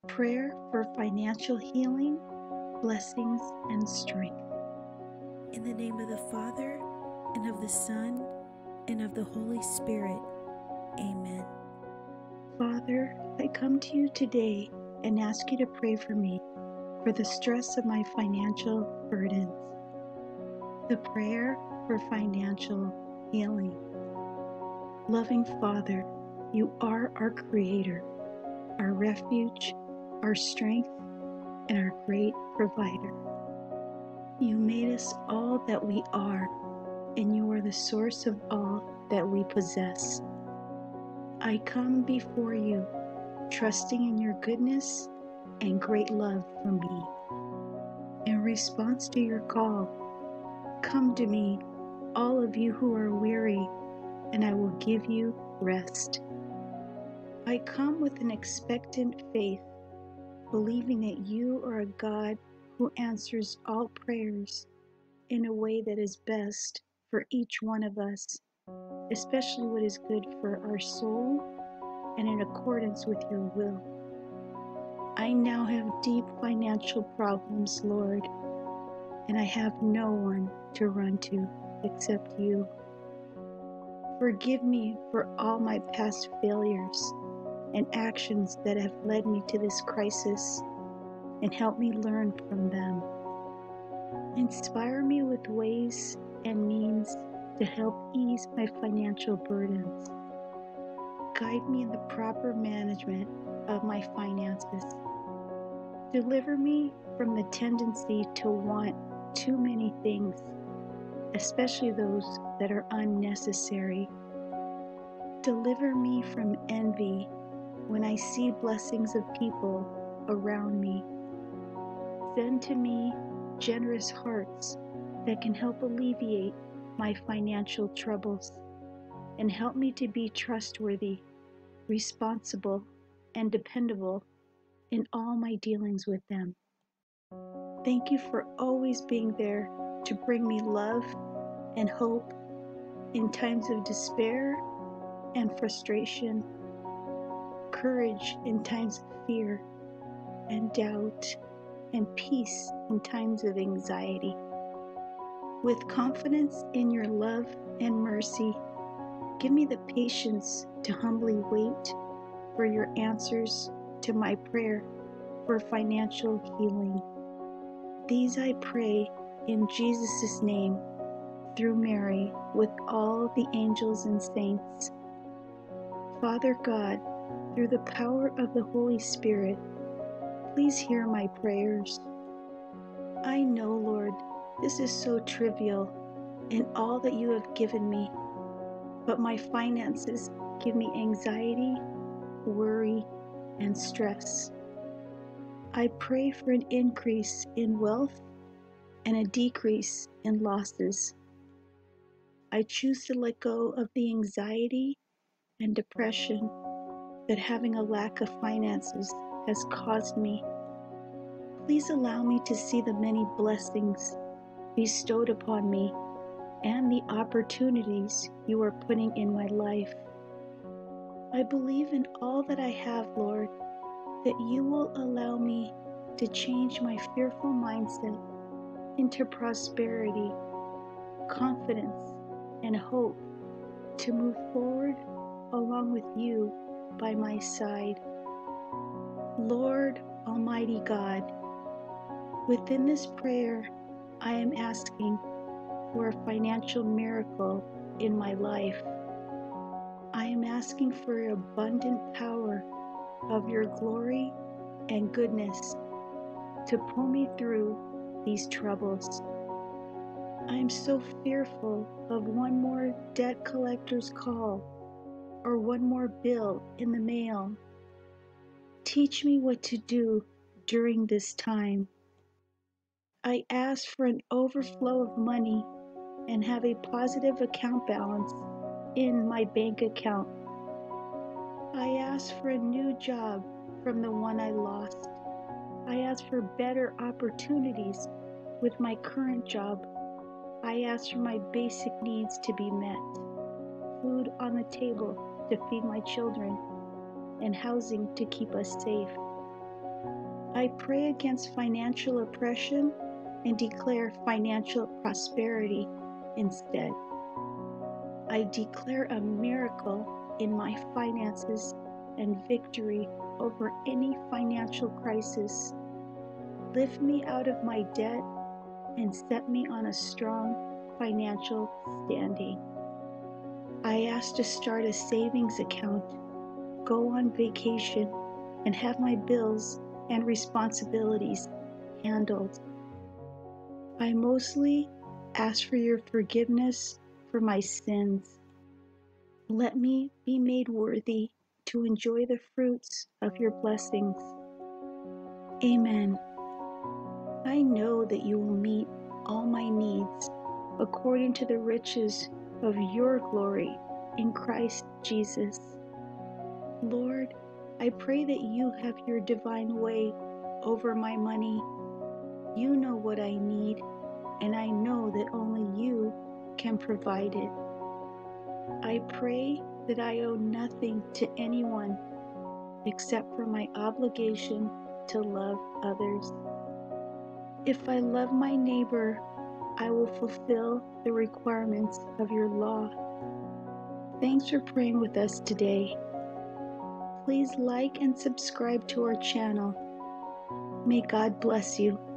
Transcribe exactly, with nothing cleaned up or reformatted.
Prayer for financial healing, blessings, and strength. In the name of the Father, and of the Son, and of the Holy Spirit. Amen. Father, I come to you today and ask you to pray for me for the stress of my financial burdens. The prayer for financial healing. Loving Father, you are our Creator, our refuge, our strength, and our great provider. You made us all that we are, and you are the source of all that we possess. I come before you, trusting in your goodness and great love for me. In response to your call, come to me, all of you who are weary, and I will give you rest. I come with an expectant faith, believing that you are a God who answers all prayers in a way that is best for each one of us, especially what is good for our soul and in accordance with your will. I now have deep financial problems, Lord, and I have no one to run to except you. Forgive me for all my past failures and actions that have led me to this crisis, and help me learn from them. Inspire me with ways and means to help ease my financial burdens. Guide me in the proper management of my finances. Deliver me from the tendency to want too many things, especially those that are unnecessary. Deliver me from envy when I see blessings of people around me. Send to me generous hearts that can help alleviate my financial troubles and help me to be trustworthy, responsible, and dependable in all my dealings with them. Thank you for always being there to bring me love and hope in times of despair and frustration, courage in times of fear and doubt, and peace in times of anxiety. With confidence in your love and mercy, give me the patience to humbly wait for your answers to my prayer for financial healing. These I pray in Jesus' name, through Mary, with all the angels and saints. Father God, through the power of the Holy Spirit, please hear my prayers. I know, Lord, this is so trivial in all that you have given me, but my finances give me anxiety, worry, and stress. I pray for an increase in wealth and a decrease in losses. I choose to let go of the anxiety and depression that having a lack of finances has caused me. Please allow me to see the many blessings bestowed upon me and the opportunities you are putting in my life. I believe in all that I have, Lord, that you will allow me to change my fearful mindset into prosperity, confidence, and hope to move forward along with you by my side. Lord Almighty God, within this prayer, I am asking for a financial miracle in my life. I am asking for abundant power of your glory and goodness to pull me through these troubles. I am so fearful of one more debt collector's call or one more bill in the mail. Teach me what to do during this time. I ask for an overflow of money and have a positive account balance in my bank account. I ask for a new job from the one I lost. I ask for better opportunities with my current job. I ask for my basic needs to be met, food on the table to feed my children, and housing to keep us safe. I pray against financial oppression and declare financial prosperity instead. I declare a miracle in my finances and victory over any financial crisis. Lift me out of my debt and set me on a strong financial standing. I ask to start a savings account, go on vacation, and have my bills and responsibilities handled. I mostly ask for your forgiveness for my sins. Let me be made worthy to enjoy the fruits of your blessings. Amen. I know that you will meet all my needs according to the riches of your glory in Christ Jesus. Lord, I pray that you have your divine way over my money. You know what I need, and I know that only you can provide it. I pray that I owe nothing to anyone except for my obligation to love others. If I love my neighbor, I will fulfill the requirements of your law. Thanks for praying with us today. Please like and subscribe to our channel. May God bless you.